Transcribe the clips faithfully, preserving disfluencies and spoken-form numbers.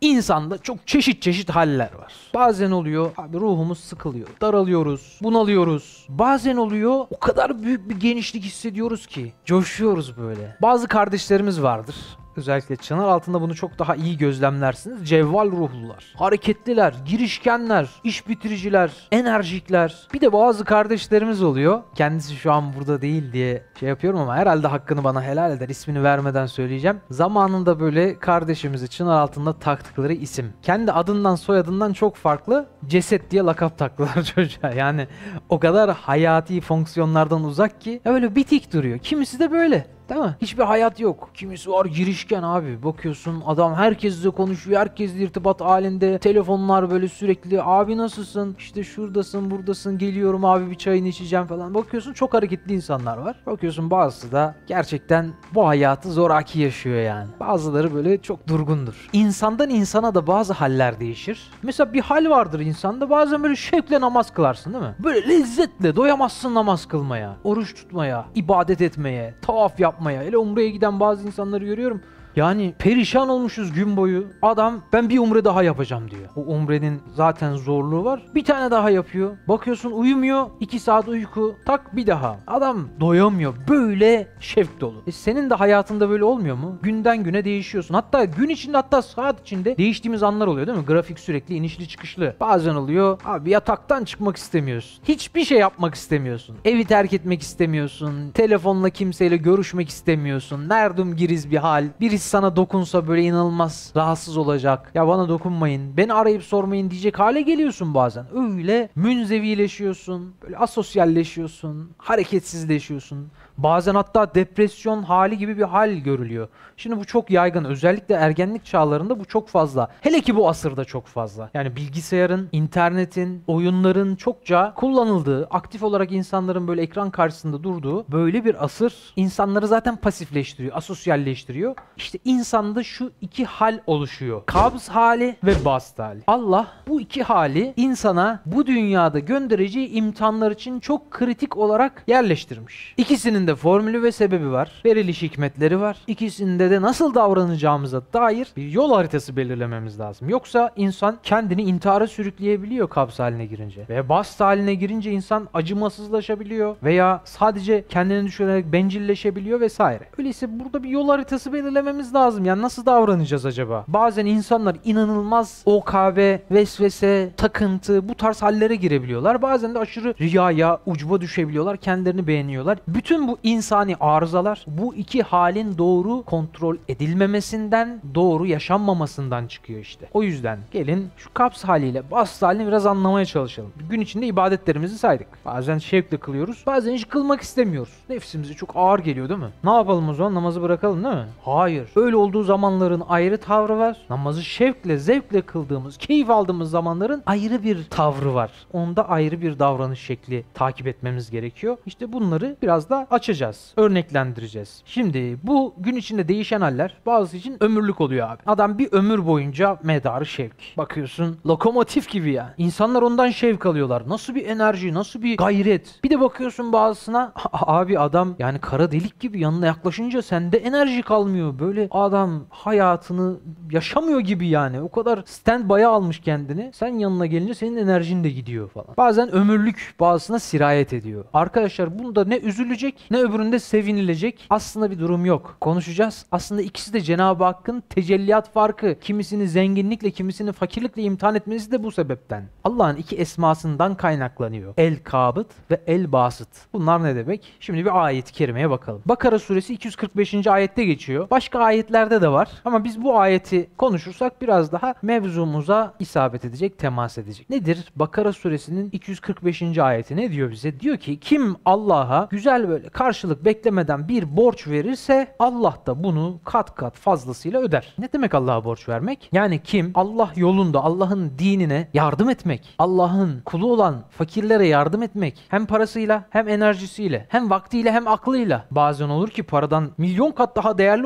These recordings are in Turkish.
İnsanda çok çeşit çeşit haller var. Bazen oluyor abi ruhumuz sıkılıyor, daralıyoruz, bunalıyoruz. Bazen oluyor o kadar büyük bir genişlik hissediyoruz ki coşuyoruz böyle. Bazı kardeşlerimiz vardır. Özellikle çınar altında bunu çok daha iyi gözlemlersiniz. Cevval ruhlular, hareketliler, girişkenler, iş bitiriciler, enerjikler. Bir de bazı kardeşlerimiz oluyor. Kendisi şu an burada değil diye şey yapıyorum ama herhalde hakkını bana helal eder. İsmini vermeden söyleyeceğim. Zamanında böyle kardeşimizi çınar altında taktıkları isim. Kendi adından soyadından çok farklı. Ceset diye lakap taktılar çocuğa. Yani o kadar hayati fonksiyonlardan uzak ki öyle bitik duruyor. Kimisi de böyle. Değil mi? Hiçbir hayat yok. Kimisi var girişken abi. Bakıyorsun adam herkesle konuşuyor. Herkesle irtibat halinde. Telefonlar böyle sürekli. Abi nasılsın? İşte şuradasın, buradasın. Geliyorum abi bir çayını içeceğim falan. Bakıyorsun çok hareketli insanlar var. Bakıyorsun bazısı da gerçekten bu hayatı zoraki yaşıyor yani. Bazıları böyle çok durgundur. İnsandan insana da bazı haller değişir. Mesela bir hal vardır insanda. Bazen böyle şevkle namaz kılarsın değil mi? Böyle lezzetle doyamazsın namaz kılmaya. Oruç tutmaya, ibadet etmeye, tavaf yapmaya. Yapmaya. Hele umreye giden bazı insanları görüyorum. Yani perişan olmuşuz gün boyu. Adam ben bir umre daha yapacağım diyor. O umrenin zaten zorluğu var. Bir tane daha yapıyor. Bakıyorsun uyumuyor. iki saat uyku. Tak bir daha. Adam doyamıyor. Böyle şevk dolu. E senin de hayatında böyle olmuyor mu? Günden güne değişiyorsun. Hatta gün içinde hatta saat içinde değiştiğimiz anlar oluyor değil mi? Grafik sürekli inişli çıkışlı. Bazen oluyor. Abi yataktan çıkmak istemiyorsun. Hiçbir şey yapmak istemiyorsun. Evi terk etmek istemiyorsun. Telefonla kimseyle görüşmek istemiyorsun. Nerdum giriz bir hal. Birisi sana dokunsa böyle inanılmaz rahatsız olacak. Ya bana dokunmayın, beni arayıp sormayın diyecek hale geliyorsun bazen. Öyle münzevileşiyorsun, böyle asosyalleşiyorsun, hareketsizleşiyorsun. Bazen hatta depresyon hali gibi bir hal görülüyor. Şimdi bu çok yaygın. Özellikle ergenlik çağlarında bu çok fazla. Hele ki bu asırda çok fazla. Yani bilgisayarın, internetin, oyunların çokça kullanıldığı, aktif olarak insanların böyle ekran karşısında durduğu böyle bir asır insanları zaten pasifleştiriyor, asosyalleştiriyor. İşte insanda şu iki hal oluşuyor. Kabz hali ve bast hali. Allah bu iki hali insana bu dünyada göndereceği imtihanlar için çok kritik olarak yerleştirmiş. İkisinin de formülü ve sebebi var. Veriliş hikmetleri var. İkisinde de nasıl davranacağımıza dair bir yol haritası belirlememiz lazım. Yoksa insan kendini intihara sürükleyebiliyor kabz haline girince. Ve bast haline girince insan acımasızlaşabiliyor veya sadece kendini düşünerek bencilleşebiliyor vesaire. Öyleyse burada bir yol haritası belirlememiz lazım. Yani nasıl davranacağız acaba? Bazen insanlar inanılmaz O K B, vesvese, takıntı bu tarz hallere girebiliyorlar. Bazen de aşırı riyaya, ucuba düşebiliyorlar. Kendilerini beğeniyorlar. Bütün bu insani arızalar bu iki halin doğru kontrol edilmemesinden, doğru yaşanmamasından çıkıyor işte. O yüzden gelin şu kabz haliyle bast halini biraz anlamaya çalışalım. Gün içinde ibadetlerimizi saydık. Bazen şevkle kılıyoruz. Bazen hiç kılmak istemiyoruz. Nefsimize çok ağır geliyor değil mi? Ne yapalım o zaman? Namazı bırakalım değil mi? Hayır. Öyle olduğu zamanların ayrı tavrı var. Namazı şevkle, zevkle kıldığımız, keyif aldığımız zamanların ayrı bir tavrı var. Onda ayrı bir davranış şekli takip etmemiz gerekiyor. İşte bunları biraz da açacağız. Örneklendireceğiz. Şimdi bu gün içinde değişen haller bazısı için ömürlük oluyor abi. Adam bir ömür boyunca medarı şevk. Bakıyorsun lokomotif gibi yani. İnsanlar ondan şevk alıyorlar. Nasıl bir enerji, nasıl bir gayret. Bir de bakıyorsun bazısına abi adam yani kara delik gibi yanına yaklaşınca sende enerji kalmıyor. Böyle adam hayatını yaşamıyor gibi yani. O kadar stand-by'a almış kendini. Sen yanına gelince senin enerjin de gidiyor falan. Bazen ömürlük bazısına sirayet ediyor. Arkadaşlar bunda ne üzülecek ne öbüründe sevinilecek aslında bir durum yok. Konuşacağız. Aslında ikisi de Cenab-ı Hakk'ın tecelliyat farkı. Kimisini zenginlikle kimisini fakirlikle imtihan etmesi de bu sebepten. Allah'ın iki esmasından kaynaklanıyor. El-Kabıt ve El-Basıt. Bunlar ne demek? Şimdi bir ayet-i kerimeye bakalım. Bakara suresi iki yüz kırk beşinci ayette geçiyor. Başka ayetlerde de var. Ama biz bu ayeti konuşursak biraz daha mevzumuza isabet edecek, temas edecek. Nedir? Bakara suresinin iki yüz kırk beşinci ayeti ne diyor bize? Diyor ki kim Allah'a güzel böyle karşılık beklemeden bir borç verirse Allah da bunu kat kat fazlasıyla öder. Ne demek Allah'a borç vermek? Yani kim Allah yolunda Allah'ın dinine yardım etmek, Allah'ın kulu olan fakirlere yardım etmek hem parasıyla hem enerjisiyle hem vaktiyle hem aklıyla. Bazen olur ki paradan milyon kat daha değerli olur değil mi o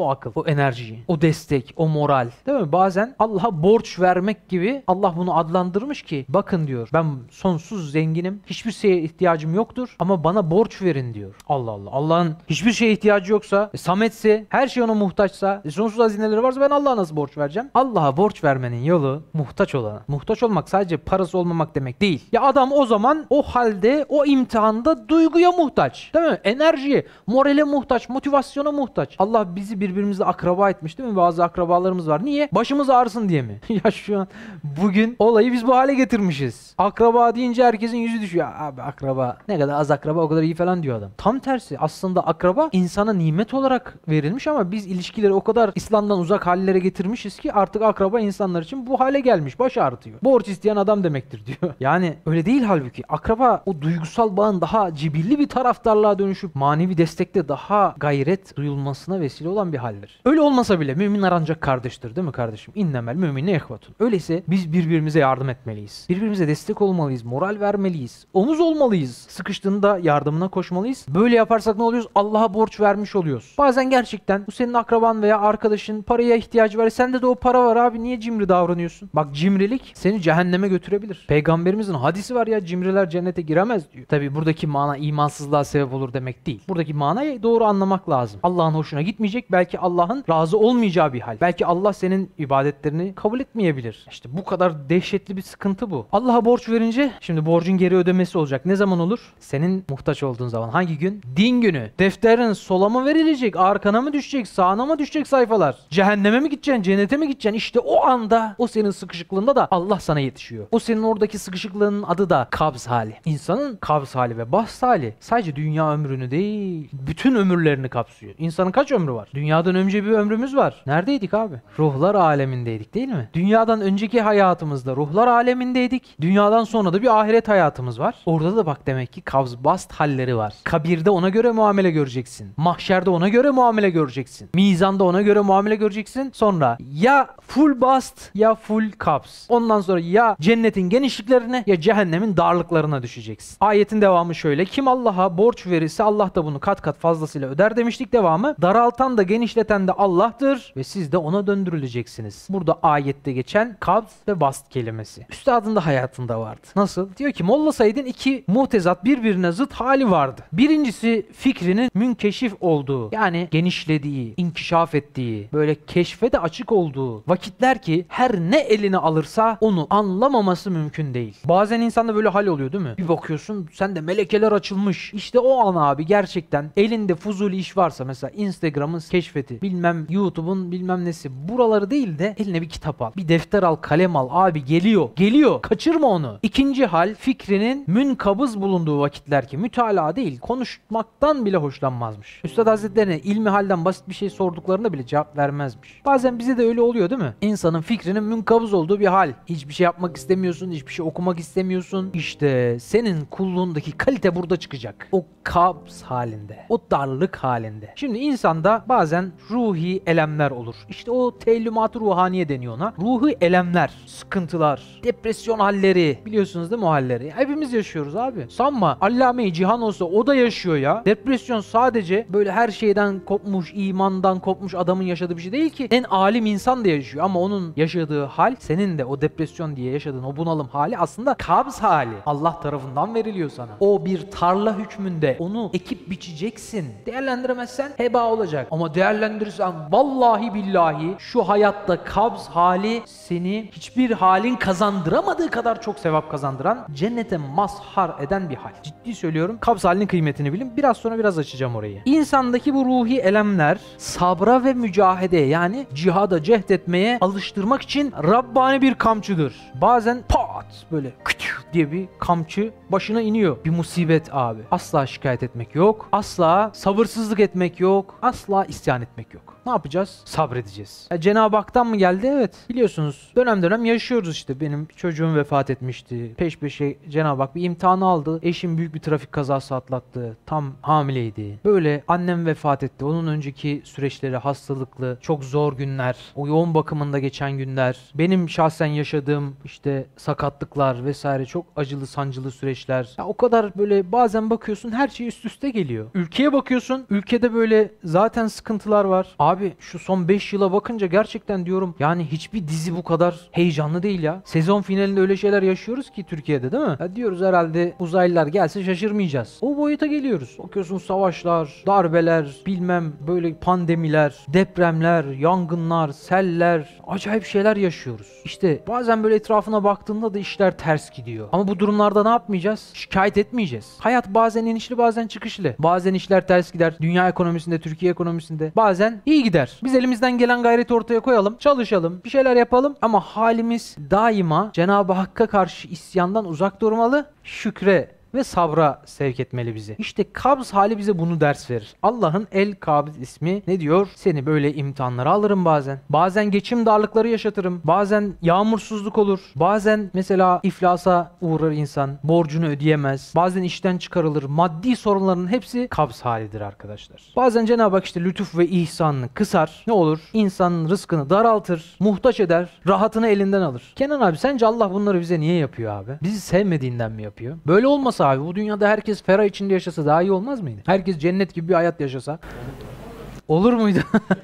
o akıl, o enerjiyi, o destek, o moral. Değil mi? Bazen Allah'a borç vermek gibi Allah bunu adlandırmış ki bakın diyor ben sonsuz zenginim. Hiçbir şeye ihtiyacım yoktur ama bana borç verin diyor. Allah Allah. Allah'ın hiçbir şeye ihtiyacı yoksa, e, Samet'se, her şey ona muhtaçsa, e, sonsuz hazineleri varsa ben Allah'a nasıl borç vereceğim? Allah'a borç vermenin yolu muhtaç olana. Muhtaç olmak sadece parası olmamak demek değil. Ya adam o zaman o halde, o imtihanda duyguya muhtaç. Değil mi? Enerjiye, morale muhtaç, motivasyona muhtaç. Allah bizi birbirimizle akraba etmiş değil mi? Bazı akrabalarımız var. Niye? Başımız ağrısın diye mi? Ya şu an bugün olayı biz bu hale getirmişiz. Akraba deyince herkesin yüzü düşüyor. Abi akraba ne kadar az akraba o kadar iyi falan diyor adam. Tam tersi. Aslında akraba insana nimet olarak verilmiş ama biz ilişkileri o kadar İslam'dan uzak hallere getirmişiz ki artık akraba insanlar için bu hale gelmiş. Baş ağrıtıyor. Borç isteyen adam demektir diyor. Yani öyle değil halbuki. Akraba o duygusal bağın daha cibilli bir taraftarlığa dönüşüp manevi destekte daha gayret duyulmasına vesile olan bir haldir. Öyle olmasa bile müminler ancak kardeştir değil mi kardeşim? İnnemel müminne ehvatun. Öyleyse biz birbirimize yardım etmeliyiz. Birbirimize destek olmalıyız. Moral vermeliyiz. Omuz olmalıyız. Sıkıştığında yardımına koşmalıyız. Böyle yaparsak ne oluyoruz? Allah'a borç vermiş oluyoruz. Bazen gerçekten bu senin akraban veya arkadaşın paraya ihtiyacı var. Sende de o para var abi. Niye cimri davranıyorsun? Bak cimrilik seni cehenneme götürebilir. Peygamberimizin hadisi var ya cimriler cennete giremez diyor. Tabi buradaki mana imansızlığa sebep olur demek değil. Buradaki manayı doğru anlamak lazım. Allah'ın hoşuna gitmeyecek. Belki Allah'ın razı olmayacağı bir hal. Belki Allah senin ibadetlerini kabul etmeyebilir. İşte bu kadar dehşetli bir sıkıntı bu. Allah'a borç verince şimdi borcun geri ödemesi olacak. Ne zaman olur? Senin muhtaç olduğun zaman. Hangi gün? Din günü. Defterin sola mı verilecek? Arkana mı düşecek? Sağına mı düşecek sayfalar? Cehenneme mi gideceksin? Cennete mi gideceksin? İşte o anda o senin sıkışıklığında da Allah sana yetişiyor. O senin oradaki sıkışıklığının adı da kabz hali. İnsanın kabz hali ve bast hali sadece dünya ömrünü değil, bütün ömürlerini kapsıyor. İnsanın kaç ömrü var? Dünyadan önce bir ömrümüz var. Neredeydik abi? Ruhlar alemindeydik değil mi? Dünyadan önceki hayatımızda ruhlar alemindeydik. Dünyadan sonra da bir ahiret hayatımız var. Orada da bak demek ki kabz bast halleri var. Kabirde ona göre muamele göreceksin. Mahşerde ona göre muamele göreceksin. Mizanda ona göre muamele göreceksin. Sonra ya full bast ya full kabz. Ondan sonra ya cennetin genişliklerine ya cehennemin darlıklarına düşeceksin. Ayetin devamı şöyle. Kim Allah'a borç verirse Allah da bunu kat kat fazlasıyla öder demiştik devamı. Daraltan da genişleten de Allah'tır ve siz de ona döndürüleceksiniz. Burada ayette geçen kabz ve bast kelimesi. Üstadın da hayatında vardı. Nasıl? Diyor ki Molla Said'in iki muhtezat birbirine zıt hali vardı. Birincisi fikrinin münkeşif olduğu yani genişlediği, inkişaf ettiği, böyle keşfe de açık olduğu vakitler ki her ne eline alırsa onu anlamaması mümkün değil. Bazen insanda böyle hal oluyor değil mi? Bir bakıyorsun sen de melekeler açılmış. İşte o an abi gerçekten elinde fuzuli iş varsa mesela Instagram'ın keşfeti, bilmem YouTube'un bilmem nesi buraları değil de eline bir kitap al. Bir defter al, kalem al. Abi geliyor. Geliyor. Kaçırma onu. İkinci hal fikrinin münkabız bulunduğu vakitler ki mütalaa değil konuşmaktan bile hoşlanmazmış. Üstad Hazretlerine ilmi halden basit bir şey sorduklarında bile cevap vermezmiş. Bazen bize de öyle oluyor değil mi? İnsanın fikrinin münkabız olduğu bir hal. Hiçbir şey yapmak istemiyorsun, hiçbir şey okumak istemiyorsun. İşte senin kulluğundaki kalite burada çıkacak. O kabz halinde, o darlık halinde. Şimdi insanda bazen ruhi elemler olur. İşte o teellümat-ı ruhaniye deniyor ona. Ruhi elemler, sıkıntılar, depresyon halleri. Biliyorsunuz değil mi o halleri? Hepimiz yaşıyoruz abi. Sanma Allame-i Cihan olsa o da yaşıyor ya. Depresyon sadece böyle her şeyden kopmuş, imandan kopmuş adamın yaşadığı bir şey değil ki. En alim insan da yaşıyor ama onun yaşadığı hal senin de o depresyon diye yaşadığın o bunalım hali aslında kabz hali. Allah tarafından veriliyor sana. O bir tarla hükmünde onu ekip biçeceksin. Değerlendiremezsen heba olacak. Ama değerlendirirsen vallahi billahi şu hayatta kabz hali seni hiçbir halin kazandıramadığı kadar çok sevap kazandıran, cennete mazhar eden bir hal. Ciddi söylüyorum. Kabz halinin kıymetini bilin. Biraz sonra biraz açacağım orayı. İnsandaki bu ruhi elemler sabra ve mücahede yani cihada cehd etmeye alıştırmak için Rabbani bir kamçıdır. Bazen pat böyle kütü diye bir kamçı başına iniyor. Bir musibet abi. Asla şikayet etmek yok. Asla sabırsızlık etmek yok. Asla isyan etmek yok. Ne yapacağız? Sabredeceğiz. E, Cenab-ı Hak'tan mı geldi? Evet. Biliyorsunuz dönem dönem yaşıyoruz işte. Benim çocuğum vefat etmişti. Peş peşe Cenab-ı Hak bir imtihanı aldı. Eşim büyük bir trafik kazası atlattı. Tam hamileydi. Böyle annem vefat etti. Onun önceki süreçleri hastalıklı, çok zor günler. O yoğun bakımında geçen günler. Benim şahsen yaşadığım işte sakatlıklar vesaire çok çok acılı sancılı süreçler. Ya o kadar böyle bazen bakıyorsun her şey üst üste geliyor. Ülkeye bakıyorsun, ülkede böyle zaten sıkıntılar var. Abi şu son beş yıla bakınca gerçekten diyorum yani hiçbir dizi bu kadar heyecanlı değil ya. Sezon finalinde öyle şeyler yaşıyoruz ki Türkiye'de, değil mi? Ya diyoruz herhalde uzaylılar gelse şaşırmayacağız. O boyuta geliyoruz. Bakıyorsun savaşlar, darbeler, bilmem böyle pandemiler, depremler, yangınlar, seller, acayip şeyler yaşıyoruz. İşte bazen böyle etrafına baktığında da işler ters gidiyor. Ama bu durumlarda ne yapmayacağız? Şikayet etmeyeceğiz. Hayat bazen inişli bazen çıkışlı. Bazen işler ters gider. Dünya ekonomisinde, Türkiye ekonomisinde. Bazen iyi gider. Biz elimizden gelen gayreti ortaya koyalım, çalışalım, bir şeyler yapalım ama halimiz daima Cenab-ı Hakk'a karşı isyandan uzak durmalı, şükre ve sabra sevk etmeli bizi. İşte kabz hali bize bunu ders verir. Allah'ın El Kabz ismi ne diyor? Seni böyle imtihanlara alırım bazen. Bazen geçim darlıkları yaşatırım. Bazen yağmursuzluk olur. Bazen mesela iflasa uğrar insan. Borcunu ödeyemez. Bazen işten çıkarılır. Maddi sorunların hepsi kabz halidir arkadaşlar. Bazen Cenab-ı Hak işte lütuf ve ihsanını kısar. Ne olur? İnsanın rızkını daraltır. Muhtaç eder. Rahatını elinden alır. Kenan abi sence Allah bunları bize niye yapıyor abi? Bizi sevmediğinden mi yapıyor? Böyle olmasa abi bu dünyada herkes ferah içinde yaşasa daha iyi olmaz mıydı? Herkes cennet gibi bir hayat yaşasa. Olur muydu?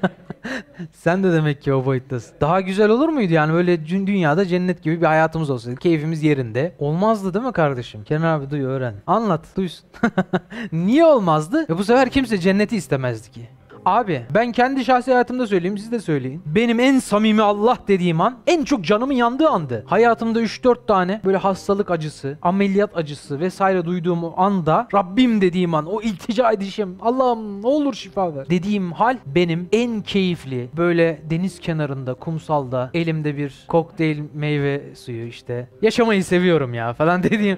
Sen de demek ki o boyuttasın. Daha güzel olur muydu yani böyle dünyada cennet gibi bir hayatımız olsaydı. Keyfimiz yerinde. Olmazdı değil mi kardeşim? Kenan abi duy öğren. Anlat duysun. Niye olmazdı? E bu sefer kimse cenneti istemezdi ki. Abi ben kendi şahsi hayatımda söyleyeyim, siz de söyleyin. Benim en samimi Allah dediğim an en çok canımın yandığı andı. Hayatımda üç dört tane böyle hastalık acısı, ameliyat acısı vesaire duyduğum o anda Rabbim dediğim an, o iltica edişim, Allah'ım ne olur şifa ver dediğim hal benim en keyifli. Böyle deniz kenarında, kumsalda elimde bir kokteyl meyve suyu işte. Yaşamayı seviyorum ya falan dediğim.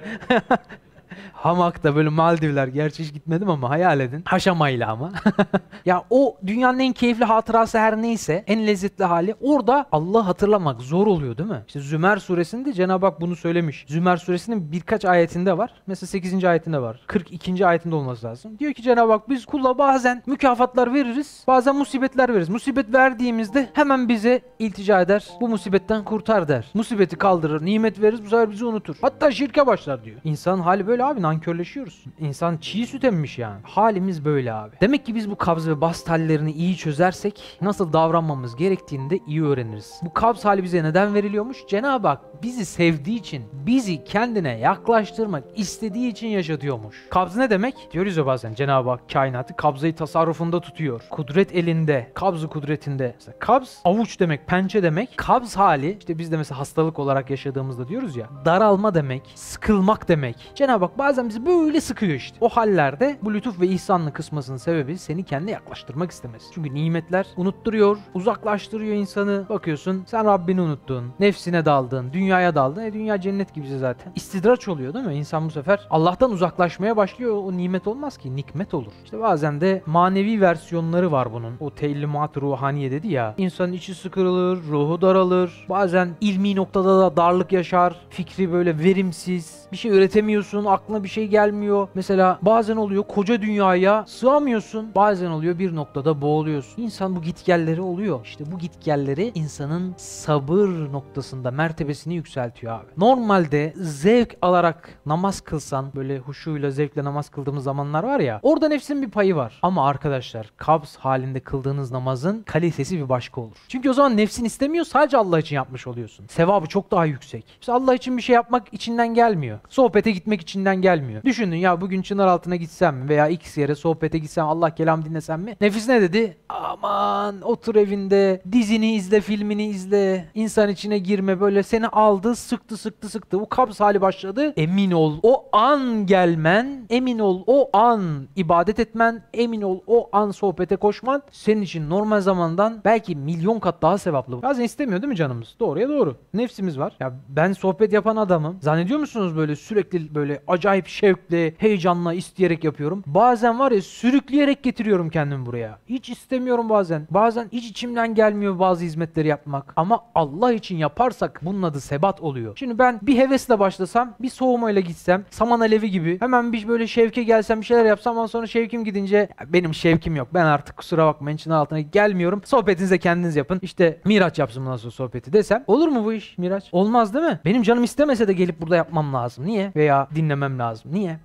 Hamakta böyle Maldivler, gerçi hiç gitmedim ama hayal edin. Haşamayla ama. Ya o dünyanın en keyifli hatırası her neyse, en lezzetli hali orada Allah'ı hatırlamak zor oluyor değil mi? İşte Zümer suresinde Cenab-ı Hak bunu söylemiş. Zümer suresinin birkaç ayetinde var. Mesela sekizinci ayetinde var. kırk ikinci ayetinde olması lazım. Diyor ki Cenab-ı Hak biz kula bazen mükafatlar veririz, bazen musibetler veririz. Musibet verdiğimizde hemen bize iltica eder. Bu musibetten kurtar der. Musibeti kaldırır, nimet veririz, bu sefer bizi unutur. Hatta şirke başlar diyor. İnsanın hali böyle abi, nankörleşiyoruz. İnsan çiğ süt emmiş yani. Halimiz böyle abi. Demek ki biz bu kabz ve bast hallerini iyi çözersek nasıl davranmamız gerektiğini de iyi öğreniriz. Bu kabz hali bize neden veriliyormuş? Cenab-ı Hak bizi sevdiği için, bizi kendine yaklaştırmak istediği için yaşatıyormuş. Kabz ne demek? Diyoruz ya bazen Cenab-ı Hak kainatı kabzayı tasarrufunda tutuyor. Kudret elinde, kabzı kudretinde. Mesela kabz avuç demek, pençe demek. Kabz hali işte biz de mesela hastalık olarak yaşadığımızda diyoruz ya, daralma demek, sıkılmak demek. Cenab-ı Hak bazen bizi böyle sıkıyor işte. O hallerde bu lütuf ve ihsanlı kısmasının sebebi seni kendine yaklaştırmak istemesi. Çünkü nimetler unutturuyor, uzaklaştırıyor insanı. Bakıyorsun sen Rabbini unuttun, nefsine daldın, dünyaya daldın. E dünya cennet gibi zaten. İstidraç oluyor değil mi? İnsan bu sefer Allah'tan uzaklaşmaya başlıyor. O nimet olmaz ki, nikmet olur. İşte bazen de manevi versiyonları var bunun. O teillimat ruhaniye dedi ya. İnsanın içi sıkılır, ruhu daralır. Bazen ilmi noktada da darlık yaşar. Fikri böyle verimsiz. Bir şey üretemiyorsun, aklına bir şey gelmiyor. Mesela bazen oluyor koca dünyaya sığamıyorsun. Bazen oluyor bir noktada boğuluyorsun. İnsan bu gitgelleri oluyor. İşte bu gitgelleri insanın sabır noktasında mertebesini yükseltiyor abi. Normalde zevk alarak namaz kılsan, böyle huşuyla zevkle namaz kıldığımız zamanlar var ya, orada nefsin bir payı var. Ama arkadaşlar kabz halinde kıldığınız namazın kalitesi bir başka olur. Çünkü o zaman nefsin istemiyor, sadece Allah için yapmış oluyorsun. Sevabı çok daha yüksek. İşte Allah için bir şey yapmak içinden gelmiyor. Sohbete gitmek içinden gelmiyor. Düşündün ya, bugün çınar altına gitsem mi veya X yere sohbete gitsem, Allah kelam dinlesem mi? Nefis ne dedi? Aman otur evinde, dizini izle, filmini izle, insan içine girme, böyle seni aldı, sıktı sıktı sıktı. Bu kabz hali başladı. Emin ol o an gelmen, emin ol o an ibadet etmen, emin ol o an sohbete koşman senin için normal zamandan belki milyon kat daha sevaplı. Bazen istemiyor değil mi canımız? Doğruya doğru. Nefsimiz var. Ya ben sohbet yapan adamım. Zannediyor musunuz böyle sürekli böyle acayip şevkle, heyecanla, isteyerek yapıyorum. Bazen var ya sürükleyerek getiriyorum kendimi buraya. Hiç istemiyorum bazen. Bazen hiç içimden gelmiyor bazı hizmetleri yapmak. Ama Allah için yaparsak bunun adı sebat oluyor. Şimdi ben bir hevesle başlasam, bir soğumayla gitsem, saman alevi gibi hemen bir böyle şevke gelsem, bir şeyler yapsam ama sonra şevkim gidince ya benim şevkim yok. Ben artık kusura bakmayın çınar altına gelmiyorum. Sohbetinize kendiniz yapın. İşte Miraç yapsın bundan sonra sohbeti desem. Olur mu bu iş Miraç? Olmaz değil mi? Benim canım istemese de gelip burada yapmam lazım. Niye? Veya dinlemem lazım. Niye?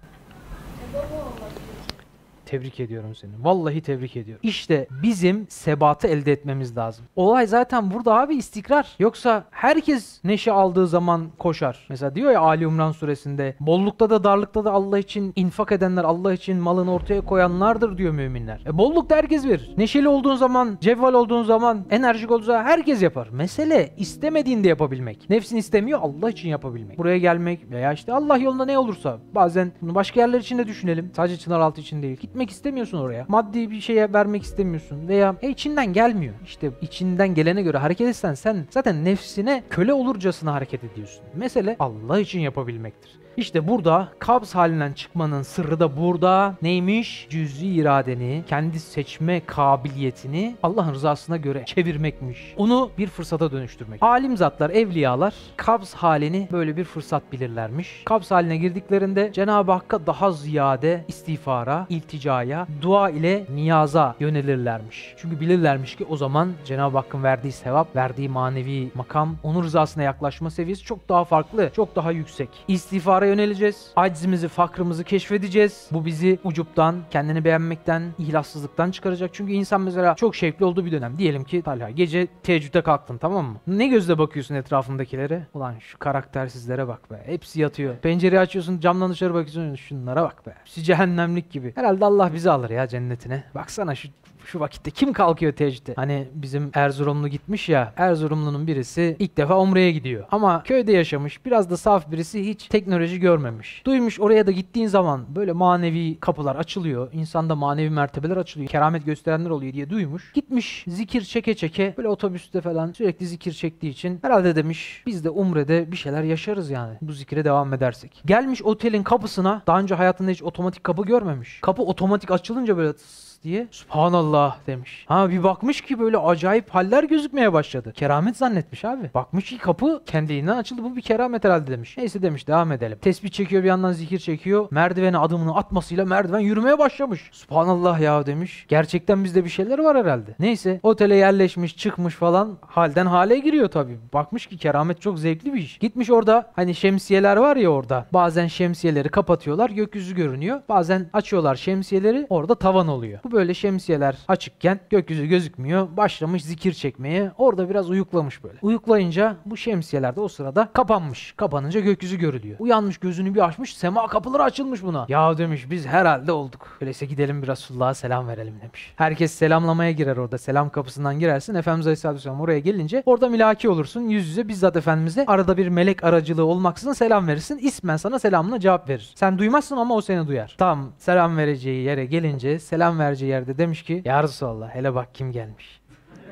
Tebrik ediyorum seni. Vallahi tebrik ediyorum. İşte bizim sebatı elde etmemiz lazım. Olay zaten burada abi, istikrar. Yoksa herkes neşe aldığı zaman koşar. Mesela diyor ya Ali İmran suresinde, bollukta da darlıkta da Allah için infak edenler, Allah için malını ortaya koyanlardır diyor müminler. E bollukta herkes verir. Neşeli olduğun zaman, cevval olduğun zaman, enerjik olduğun zaman herkes yapar. Mesele istemediğinde yapabilmek. Nefsin istemiyor, Allah için yapabilmek. Buraya gelmek veya işte Allah yolunda ne olursa. Bazen bunu başka yerler için de düşünelim. Sadece Çınaraltı için değil. Gitmek istemiyorsun oraya. Maddi bir şeye vermek istemiyorsun veya e, içinden gelmiyor. İşte içinden gelene göre hareket etsen sen zaten nefsine köle olurcasına hareket ediyorsun. Mesele Allah için yapabilmektir. İşte burada kabz halinden çıkmanın sırrı da burada neymiş? Cüz'i iradeni, kendi seçme kabiliyetini Allah'ın rızasına göre çevirmekmiş. Onu bir fırsata dönüştürmek. Alim zatlar, evliyalar kabz halini böyle bir fırsat bilirlermiş. Kabz haline girdiklerinde Cenab-ı Hakk'a daha ziyade istiğfara, ilticaya, dua ile niyaza yönelirlermiş. Çünkü bilirlermiş ki o zaman Cenab-ı Hakk'ın verdiği sevap, verdiği manevi makam, onun rızasına yaklaşma seviyesi çok daha farklı, çok daha yüksek. İstiğfar yöneleceğiz. Aczimizi, fakrımızı keşfedeceğiz. Bu bizi ucuptan, kendini beğenmekten, ihlassızlıktan çıkaracak. Çünkü insan mesela çok şevkli olduğu bir dönem. Diyelim ki Talha gece teheccüde kalktın, tamam mı? Ne gözle bakıyorsun etrafındakilere? Ulan şu karaktersizlere bak be. Hepsi yatıyor. Pencereyi açıyorsun, camdan dışarı bakıyorsun. Şunlara bak be. Hepsi cehennemlik gibi. Herhalde Allah bizi alır ya cennetine. Baksana şu Şu vakitte kim kalkıyor teheccüde? Hani bizim Erzurumlu gitmiş ya, Erzurumlu'nun birisi ilk defa Umre'ye gidiyor. Ama köyde yaşamış, biraz da saf birisi, hiç teknoloji görmemiş. Duymuş oraya da gittiğin zaman böyle manevi kapılar açılıyor. İnsanda manevi mertebeler açılıyor. Keramet gösterenler oluyor diye duymuş. Gitmiş zikir çeke çeke böyle otobüste falan sürekli zikir çektiği için herhalde demiş biz de Umre'de bir şeyler yaşarız yani bu zikire devam edersek. Gelmiş otelin kapısına, daha önce hayatında hiç otomatik kapı görmemiş. Kapı otomatik açılınca böyle diye Subhanallah demiş. Ha bir bakmış ki böyle acayip haller gözükmeye başladı. Keramet zannetmiş abi. Bakmış ki kapı kendiliğinden açıldı. Bu bir keramet herhalde demiş. Neyse demiş devam edelim. Tesbih çekiyor, bir yandan zikir çekiyor. Merdivene adımını atmasıyla merdiven yürümeye başlamış. Subhanallah ya demiş. Gerçekten bizde bir şeyler var herhalde. Neyse otele yerleşmiş, çıkmış falan. Halden hale giriyor tabii. Bakmış ki keramet çok zevkli bir iş. Gitmiş orada hani şemsiyeler var ya orada. Bazen şemsiyeleri kapatıyorlar, gökyüzü görünüyor. Bazen açıyorlar şemsiyeleri, orada tavan oluyor. Bu böyle şemsiyeler açıkken gökyüzü gözükmüyor. Başlamış zikir çekmeye. Orada biraz uyuklamış böyle. Uyuklayınca bu şemsiyeler de o sırada kapanmış. Kapanınca gökyüzü görülüyor. Uyanmış, gözünü bir açmış. Sema kapıları açılmış buna. Ya demiş biz herhalde olduk. Öyleyse gidelim bir Resulullah'a selam verelim demiş. Herkes selamlamaya girer orada. Selam kapısından girersin. Efendimiz Aleyhisselatü Vesselam oraya gelince orada milaki olursun. Yüz yüze bizzat Efendimiz'e arada bir melek aracılığı olmaksızın selam verirsin. İsmen sana selamına cevap verir. Sen duymazsın ama o seni duyar. Tam selam vereceği yere gelince, selam vereceği yerde demiş ki ya Resulallah hele bak kim gelmiş.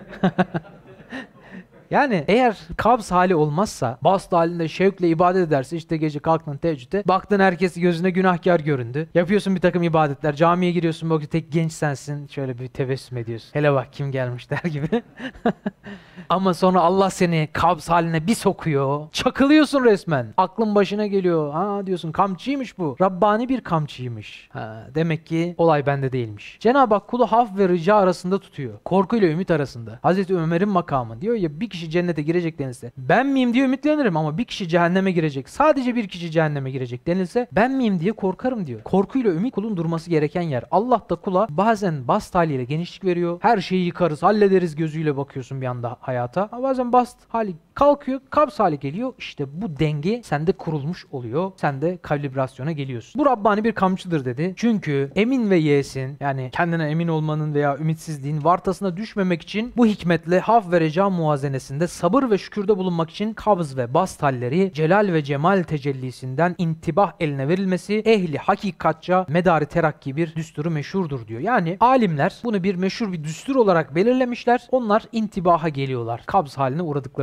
Yani eğer kabz hali olmazsa, bast halinde şevkle ibadet ederse, işte gece kalktın teheccüde, baktın herkes gözüne günahkar göründü. Yapıyorsun bir takım ibadetler, camiye giriyorsun, bak tek genç sensin, şöyle bir tebessüm ediyorsun. Hele bak kim gelmiş der gibi. Ama sonra Allah seni kabz haline bir sokuyor, çakılıyorsun resmen. Aklın başına geliyor, ha diyorsun kamçıymış bu, Rabbani bir kamçıymış. Ha, demek ki olay bende değilmiş. Cenab-ı Hak kulu haf ve rica arasında tutuyor. Korkuyla ümit arasında. Hazreti Ömer'in makamı diyor ya, bir kişi cennete girecek denilse ben miyim diye ümitlenirim ama bir kişi cehenneme girecek, sadece bir kişi cehenneme girecek denilse ben miyim diye korkarım diyor. Korkuyla ümit kulun durması gereken yer. Allah da kula bazen bast haliyle genişlik veriyor. Her şeyi yıkarız, hallederiz gözüyle bakıyorsun bir anda hayata. Ama bazen bast hali kalkıyor, kabz hali geliyor. İşte bu denge sende kurulmuş oluyor. Sen de kalibrasyona geliyorsun. Bu Rabbani bir kamçıdır dedi. Çünkü emin ve yesin, yani kendine emin olmanın veya ümitsizliğin vartasına düşmemek için bu hikmetle haf ve reca muvazenesinde sabır ve şükürde bulunmak için kabz ve bast halleri celal ve cemal tecellisinden intibah eline verilmesi ehli hakikatça medari terakki bir düsturu meşhurdur diyor. Yani alimler bunu bir meşhur bir düstur olarak belirlemişler. Onlar intibaha geliyorlar kabz haline uğradıklarında. Kabz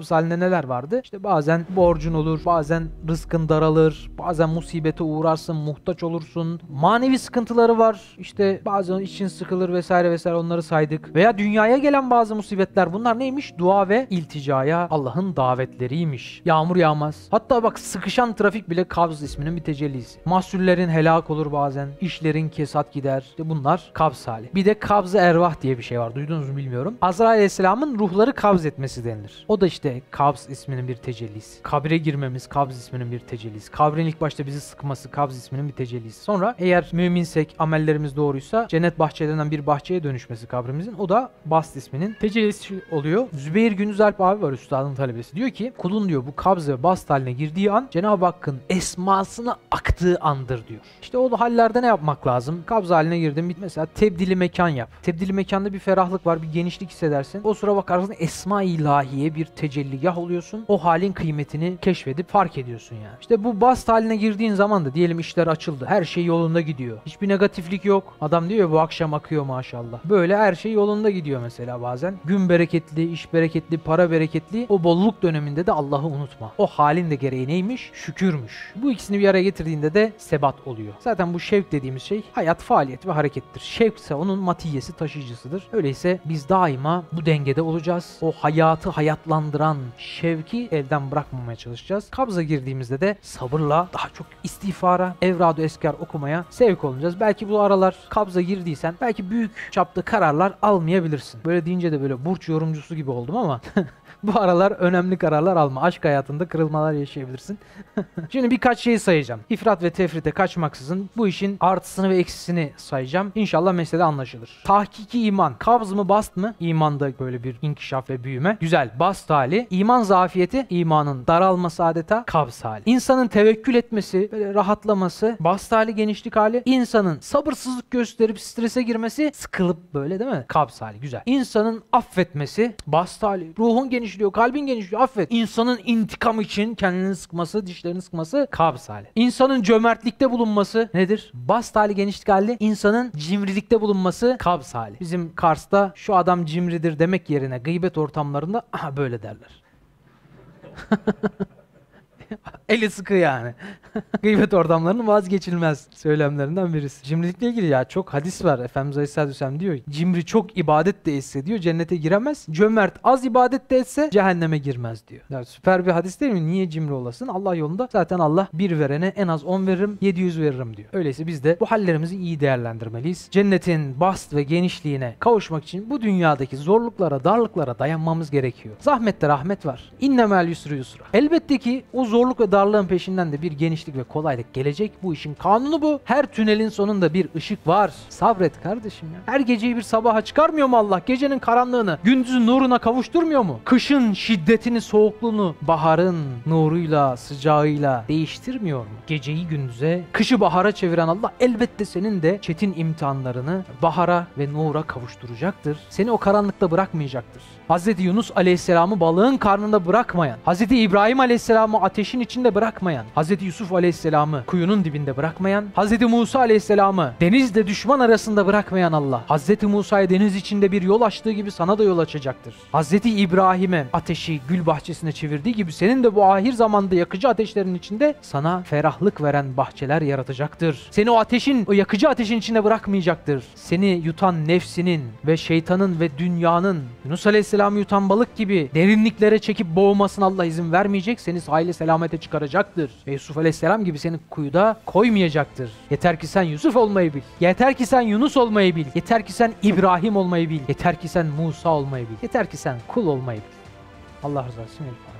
kabz halinde neler vardı? İşte bazen borcun olur, bazen rızkın daralır, bazen musibete uğrarsın, muhtaç olursun. Manevi sıkıntıları var. İşte bazen için sıkılır vesaire vesaire, onları saydık. Veya dünyaya gelen bazı musibetler, bunlar neymiş? Dua ve ilticaya Allah'ın davetleriymiş. Yağmur yağmaz. Hatta bak, sıkışan trafik bile kabz isminin bir tecellisi. Mahsullerin helak olur bazen. İşlerin kesat gider. İşte bunlar kabz hali. Bir de kabz-ı ervah diye bir şey var. Duydunuz mu bilmiyorum. Azrail Aleyhisselam'ın ruhları kabz etmesi denilir. O da işte kabz isminin bir tecellisi. Kabre girmemiz kabz isminin bir tecellisi. Kabrin ilk başta bizi sıkması kabz isminin bir tecellisi. Sonra eğer müminsek, amellerimiz doğruysa cennet bahçelerinden bir bahçeye dönüşmesi kabrimizin, o da bast isminin tecellisi oluyor. Zübeyir Gündüzalp abi var, üstadın talebesi. Diyor ki kulun diyor bu kabz ve bast haline girdiği an Cenab-ı Hakk'ın esmasına aktığı andır diyor. İşte o hallerde ne yapmak lazım? Kabz haline girdin, mesela tebdili mekan yap. Tebdili mekanda bir ferahlık var, bir genişlik hissedersin. O sıra bakarsın esma ilahiye bir tecelligah oluyorsun. O halin kıymetini keşfedip fark ediyorsun yani. İşte bu bast haline girdiğin zaman da diyelim işler açıldı. Her şey yolunda gidiyor. Hiçbir negatiflik yok. Adam diyor ya bu akşam akıyor maşallah. Böyle her şey yolunda gidiyor mesela bazen. Gün bereketli, iş bereketli, para bereketli. O bolluk döneminde de Allah'ı unutma. O halin de gereği neymiş? Şükürmüş. Bu ikisini bir araya getirdiğinde de sebat oluyor. Zaten bu şevk dediğimiz şey hayat, faaliyet ve harekettir. Şevk ise onun matiyesi, taşıyıcısıdır. Öyleyse biz daima bu dengede olacağız. O hayatı hayatlandıran şevki elden bırakmamaya çalışacağız. Kabza girdiğimizde de sabırla daha çok istiğfara, evrad-ı eskar okumaya sevk olacağız. Belki bu aralar kabza girdiysen belki büyük çapta kararlar almayabilirsin. Böyle deyince de böyle burç yorumcusu gibi oldum ama bu aralar önemli kararlar alma. Aşk hayatında kırılmalar yaşayabilirsin. Şimdi birkaç şey sayacağım. İfrat ve tefrite kaçmaksızın bu işin artısını ve eksisini sayacağım. İnşallah mesele anlaşılır. Tahkiki iman. Kabz mı bast mı? İmanda böyle bir inkişaf ve büyüme. Güzel. Bast hali. İman zafiyeti. İmanın daralması adeta. Kabz hali. İnsanın tevekkül etmesi, böyle rahatlaması. Bast hali, genişlik hali. İnsanın sabırsızlık gösterip strese girmesi. Sıkılıp böyle, değil mi? Kabz hali. Güzel. İnsanın affetmesi. Bast hali. Ruhun genişliyor, kalbin genişliyor. Affet. İnsanın intikam için kendini sıkması, dişlerini sıkması. Kabz hali. İnsanın cömertlikte bulunması nedir? Bast hali, genişlik hali. İnsanın cimrilikte bulunması. Kabz hali. Bizim Kars'ta şu adam cimridir demek yerine gıybet ortamlarında aha böyle derler. Eli sıkı yani. Gıybet ortamlarının vazgeçilmez söylemlerinden birisi. Cimrilikle ilgili ya çok hadis var. Efendimiz Aleyhisselatü Vesselam diyor. Cimri çok ibadet de etse diyor cennete giremez. Cömert az ibadet de etse cehenneme girmez diyor. Ya süper bir hadis değil mi? Niye cimri olasın? Allah yolunda zaten Allah bir verene en az on veririm, yedi yüz veririm diyor. Öyleyse biz de bu hallerimizi iyi değerlendirmeliyiz. Cennetin bast ve genişliğine kavuşmak için bu dünyadaki zorluklara, darlıklara dayanmamız gerekiyor. Zahmette rahmet var. İnnemel yusru yusra. Elbette ki o zorluk ve darlığın peşinden de bir genişlik ve kolaylık gelecek. Bu işin kanunu bu. Her tünelin sonunda bir ışık var. Sabret kardeşim ya. Her geceyi bir sabaha çıkarmıyor mu Allah? Gecenin karanlığını gündüzün nuruna kavuşturmuyor mu? Kışın şiddetini, soğukluğunu baharın nuruyla, sıcağıyla değiştirmiyor mu? Geceyi gündüze, kışı bahara çeviren Allah elbette senin de çetin imtihanlarını bahara ve nura kavuşturacaktır. Seni o karanlıkta bırakmayacaktır. Hazreti Yunus Aleyhisselam'ı balığın karnında bırakmayan, Hazreti İbrahim Aleyhisselam'ı ateşin içinde bırakmayan, Hazreti Yusuf Aleyhisselam'ı kuyunun dibinde bırakmayan, Hazreti Musa Aleyhisselam'ı denizle düşman arasında bırakmayan Allah, Hazreti Musa'ya deniz içinde bir yol açtığı gibi sana da yol açacaktır. Hazreti İbrahim'e ateşi gül bahçesine çevirdiği gibi senin de bu ahir zamanda yakıcı ateşlerin içinde sana ferahlık veren bahçeler yaratacaktır. Seni o ateşin, o yakıcı ateşin içinde bırakmayacaktır. Seni yutan nefsinin ve şeytanın ve dünyanın Yunus Aleyhisselam'ı yutan balık gibi derinliklere çekip boğmasına Allah izin vermeyecek. Seni sahile selamete çıkaracaktır. Ve Yusuf Aleyhisselam gibi seni kuyuda koymayacaktır. Yeter ki sen Yusuf olmayı bil. Yeter ki sen Yunus olmayı bil. Yeter ki sen İbrahim olmayı bil. Yeter ki sen Musa olmayı bil. Yeter ki sen kul olmayı bil. Allah razı olsun.